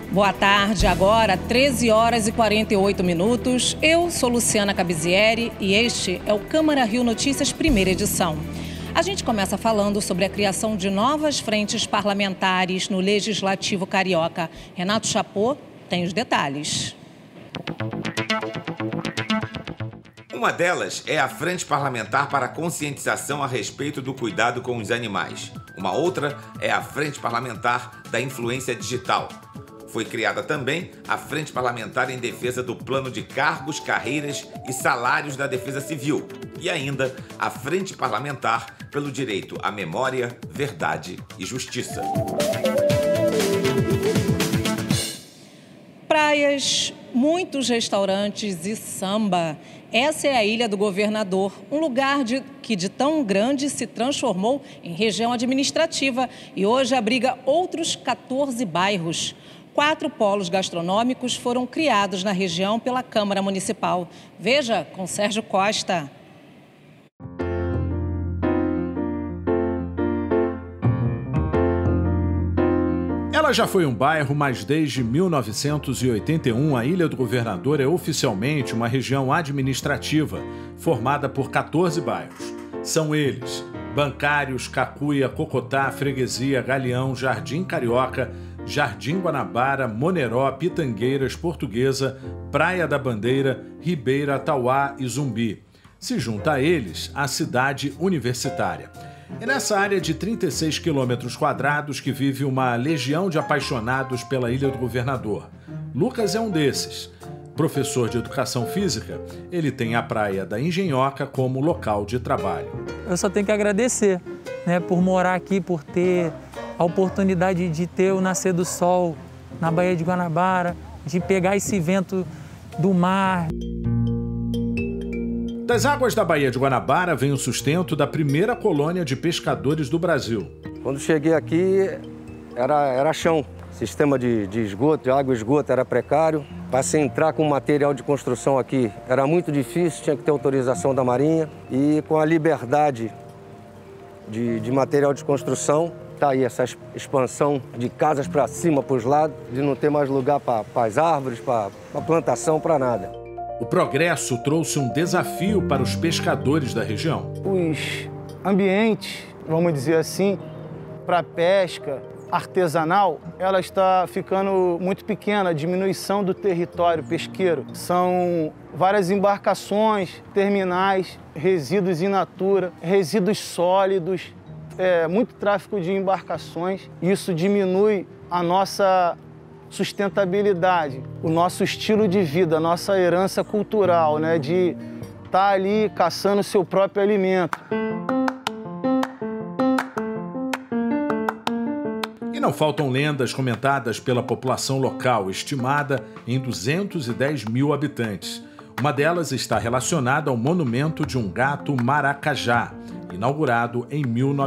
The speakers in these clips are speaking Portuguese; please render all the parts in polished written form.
Boa tarde, agora 13 horas e 48 minutos. Eu sou Luciana Cabizieri e este é o Câmara Rio Notícias, primeira edição. A gente começa falando sobre a criação de novas frentes parlamentares no Legislativo Carioca. Renato Chapot tem os detalhes. Uma delas é a Frente Parlamentar para a Conscientização a respeito do cuidado com os animais. Uma outra é a Frente Parlamentar da Influência Digital. Foi criada também a Frente Parlamentar em defesa do plano de cargos, carreiras e salários da Defesa Civil. E ainda a Frente Parlamentar pelo direito à memória, verdade e justiça. Praias, muitos restaurantes e samba. Essa é a Ilha do Governador, um lugar que de tão grande se transformou em região administrativa e hoje abriga outros 14 bairros. 4 polos gastronômicos foram criados na região pela Câmara Municipal. Veja com Sérgio Costa. Ela já foi um bairro, mas desde 1981 a Ilha do Governador é oficialmente uma região administrativa, formada por 14 bairros. São eles: Bancários, Cacuia, Cocotá, Freguesia, Galeão, Jardim Carioca, Jardim Guanabara, Moneró, Pitangueiras, Portuguesa, Praia da Bandeira, Ribeira, Tauá e Zumbi. Se junta a eles a cidade universitária. É nessa área de 36 quilômetros quadrados que vive uma legião de apaixonados pela Ilha do Governador. Lucas é um desses. Professor de Educação Física, ele tem a Praia da Engenhoca como local de trabalho. Eu só tenho que agradecer, por morar aqui, por ter a oportunidade de ter o nascer do sol na Baía de Guanabara, de pegar esse vento do mar. Das águas da Baía de Guanabara vem o sustento da primeira colônia de pescadores do Brasil. Quando cheguei aqui, era chão. Sistema de esgoto, de água e esgoto era precário. Para se entrar com material de construção aqui era muito difícil, tinha que ter autorização da Marinha. E com a liberdade de material de construção, está aí essa expansão de casas para cima, para os lados, de não ter mais lugar para as árvores, para plantação, para nada. O progresso trouxe um desafio para os pescadores da região. Os ambientes, vamos dizer assim, para pesca artesanal, ela está ficando muito pequena, a diminuição do território pesqueiro. São várias embarcações, terminais, resíduos in natura, resíduos sólidos, muito tráfego de embarcações. Isso diminui a nossa sustentabilidade, o nosso estilo de vida, a nossa herança cultural, de estar ali caçando seu próprio alimento. E não faltam lendas comentadas pela população local, estimada em 210 mil habitantes. Uma delas está relacionada ao monumento de um gato maracajá, inaugurado em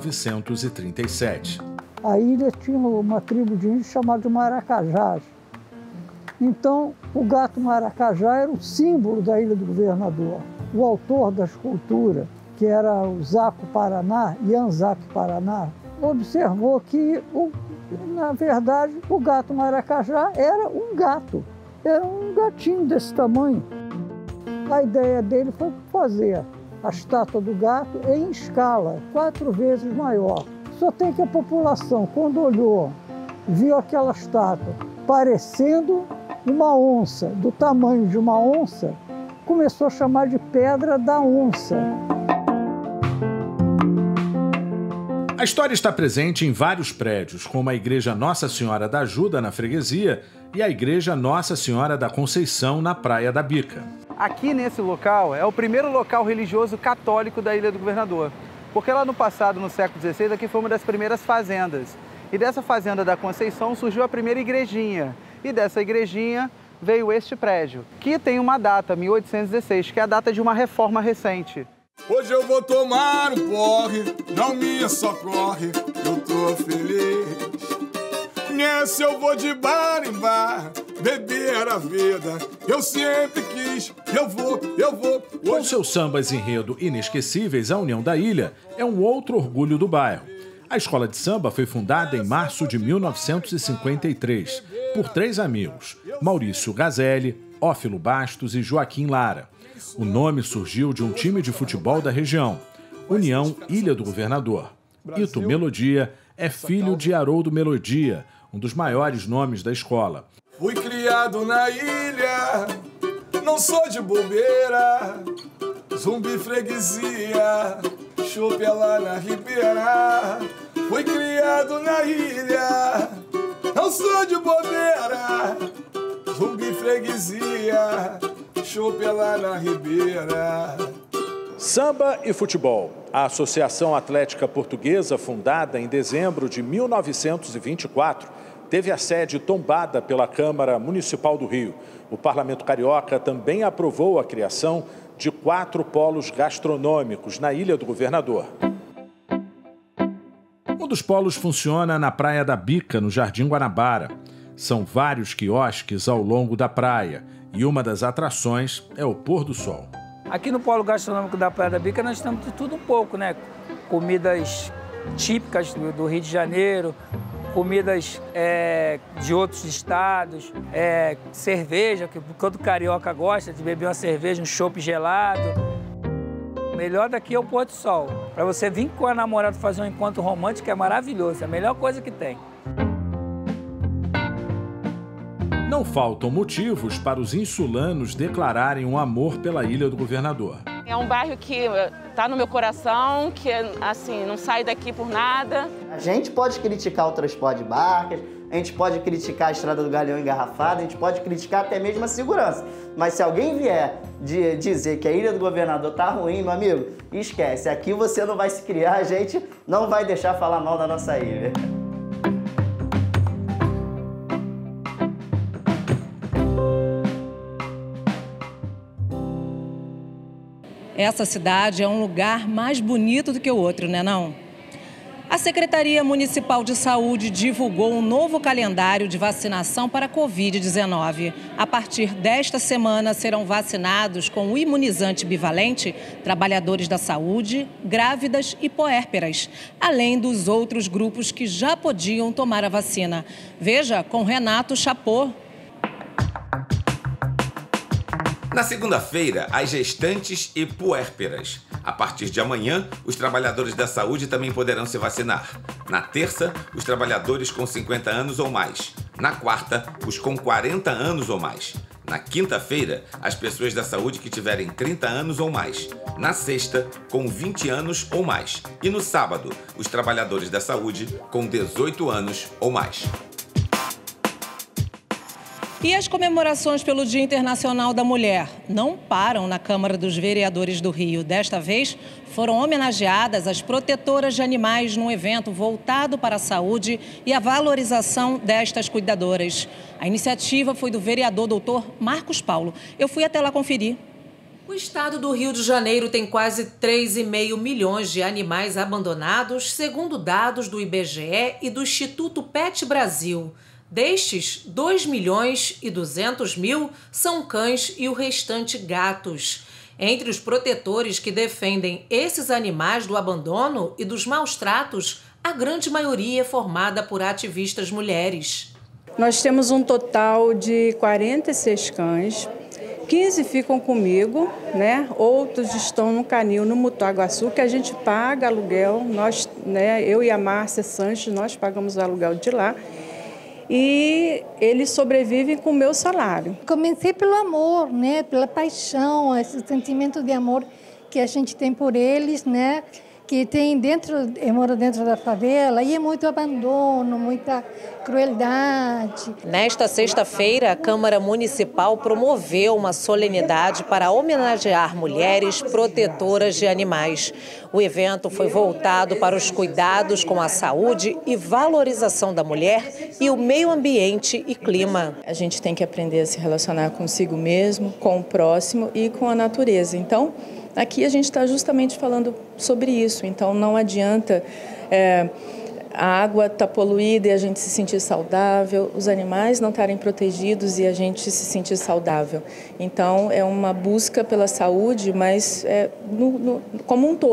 1937. A ilha tinha uma tribo de índios chamada de Maracajás. Então, o gato maracajá era o símbolo da Ilha do Governador. O autor da escultura, que era o Zaco Paraná, Ian Zaco Paraná, observou que, na verdade, o gato maracajá era um gatinho desse tamanho. A ideia dele foi fazer a estátua do gato em escala, 4 vezes maior. Só tem que a população, quando olhou, viu aquela estátua parecendo uma onça, do tamanho de uma onça, começou a chamar de Pedra da Onça. A história está presente em vários prédios, como a Igreja Nossa Senhora da Ajuda, na Freguesia, e a Igreja Nossa Senhora da Conceição, na Praia da Bica. Aqui nesse local é o primeiro local religioso católico da Ilha do Governador. Porque lá no passado, no século XVI, aqui foi uma das primeiras fazendas. E dessa fazenda da Conceição surgiu a primeira igrejinha. E dessa igrejinha veio este prédio, que tem uma data, 1816, que é a data de uma reforma recente. Hoje eu vou tomar um porre, não me socorre, eu tô feliz. Nessa eu vou de bar em bar, beber a vida, eu sempre quis, eu vou. Com seus sambas enredo inesquecíveis, a União da Ilha é um outro orgulho do bairro. A escola de samba foi fundada em março de 1953 por 3 amigos, Maurício Gazelli, Ófilo Bastos e Joaquim Lara. O nome surgiu de um time de futebol da região, União Ilha do Governador. Ito Melodia é filho de Haroldo Melodia, um dos maiores nomes da escola. Fui criado na ilha, não sou de bobeira, Zumbi freguesia, chope lá na ribeira. Fui criado na ilha, não sou de bobeira, Zumbi freguesia, chope lá na ribeira. Samba e futebol. A Associação Atlética Portuguesa, fundada em dezembro de 1924, teve a sede tombada pela Câmara Municipal do Rio. O Parlamento Carioca também aprovou a criação de 4 polos gastronômicos na Ilha do Governador. Um dos polos funciona na Praia da Bica, no Jardim Guanabara. São vários quiosques ao longo da praia e uma das atrações é o pôr do sol. Aqui no Polo Gastronômico da Praia da Bica nós temos de tudo um pouco, né? Comidas típicas do Rio de Janeiro, comidas de outros estados, cerveja, que todo carioca gosta de beber uma cerveja, um chopp gelado. O melhor daqui é o pôr do sol. Para você vir com a namorada fazer um encontro romântico é maravilhoso, é a melhor coisa que tem. Não faltam motivos para os insulanos declararem um amor pela Ilha do Governador. É um bairro que está no meu coração, que assim, não sai daqui por nada. A gente pode criticar o transporte de barcas, a gente pode criticar a Estrada do Galeão engarrafada, a gente pode criticar até mesmo a segurança. Mas se alguém vier dizer que a Ilha do Governador tá ruim, meu amigo, esquece. Aqui você não vai se criar, a gente não vai deixar falar mal da nossa ilha. Essa cidade é um lugar mais bonito do que o outro, né não? A Secretaria Municipal de Saúde divulgou um novo calendário de vacinação para a Covid-19. A partir desta semana serão vacinados com o imunizante bivalente trabalhadores da saúde, grávidas e puérperas, além dos outros grupos que já podiam tomar a vacina. Veja com Renato Chapô. Na segunda-feira, as gestantes e puérperas. A partir de amanhã, os trabalhadores da saúde também poderão se vacinar. Na terça, os trabalhadores com 50 anos ou mais. Na quarta, os com 40 anos ou mais. Na quinta-feira, as pessoas da saúde que tiverem 30 anos ou mais. Na sexta, com 20 anos ou mais. E no sábado, os trabalhadores da saúde com 18 anos ou mais. E as comemorações pelo Dia Internacional da Mulher não param na Câmara dos Vereadores do Rio. Desta vez, foram homenageadas as protetoras de animais num evento voltado para a saúde e a valorização destas cuidadoras. A iniciativa foi do vereador doutor Marcos Paulo. Eu fui até lá conferir. O estado do Rio de Janeiro tem quase 3,5 milhões de animais abandonados, segundo dados do IBGE e do Instituto Pet Brasil. Destes, 2.200.000 são cães e o restante gatos. Entre os protetores que defendem esses animais do abandono e dos maus tratos, a grande maioria é formada por ativistas mulheres. Nós temos um total de 46 cães, 15 ficam comigo, né? Outros estão no canil, no Mutuaguaçu, que a gente paga aluguel. Nós, eu e a Márcia Sanches, nós pagamos o aluguel de lá. E eles sobrevivem com o meu salário. Comecei pelo amor, né? Pela paixão, esse sentimento de amor que a gente tem por eles, né? Que tem mora dentro da favela e é muito abandono, muita crueldade. Nesta sexta-feira, a Câmara Municipal promoveu uma solenidade para homenagear mulheres protetoras de animais. O evento foi voltado para os cuidados com a saúde e valorização da mulher e o meio ambiente e clima. A gente tem que aprender a se relacionar consigo mesmo, com o próximo e com a natureza. Então, aqui a gente está justamente falando sobre isso, então não adianta a água estar poluída e a gente se sentir saudável, os animais não estarem protegidos e a gente se sentir saudável. Então é uma busca pela saúde, mas como um todo.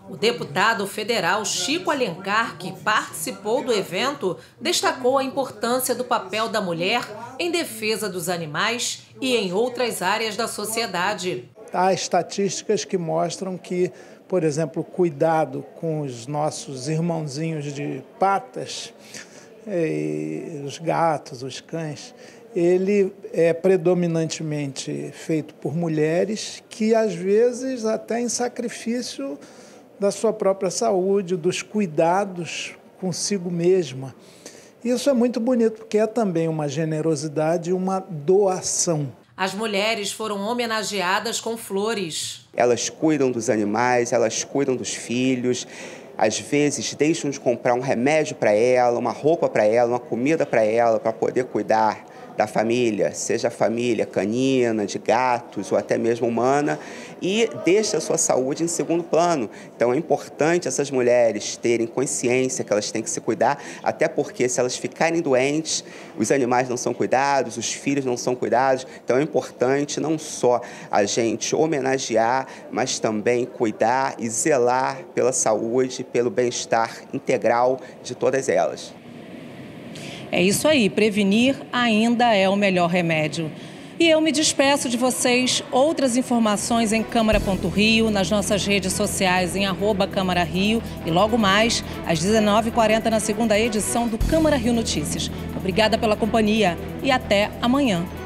O deputado federal Chico Alencar, que participou do evento, destacou a importância do papel da mulher em defesa dos animais e em outras áreas da sociedade. Há estatísticas que mostram que, por exemplo, o cuidado com os nossos irmãozinhos de patas, os gatos, os cães, ele é predominantemente feito por mulheres que, às vezes, até em sacrifício da sua própria saúde, dos cuidados consigo mesma. Isso é muito bonito, porque é também uma generosidade e uma doação. As mulheres foram homenageadas com flores. Elas cuidam dos animais, elas cuidam dos filhos, às vezes deixam de comprar um remédio para ela, uma roupa para ela, uma comida para ela, para poder cuidar da família, seja a família canina, de gatos ou até mesmo humana, e deixa a sua saúde em segundo plano. Então é importante essas mulheres terem consciência que elas têm que se cuidar, até porque se elas ficarem doentes, os animais não são cuidados, os filhos não são cuidados. Então é importante não só a gente homenagear, mas também cuidar e zelar pela saúde, pelo bem-estar integral de todas elas. É isso aí, prevenir ainda é o melhor remédio. E eu me despeço de vocês. Outras informações em Câmara.Rio, nas nossas redes sociais em @CâmaraRio e logo mais, às 19h40, na segunda edição do Câmara Rio Notícias. Obrigada pela companhia e até amanhã.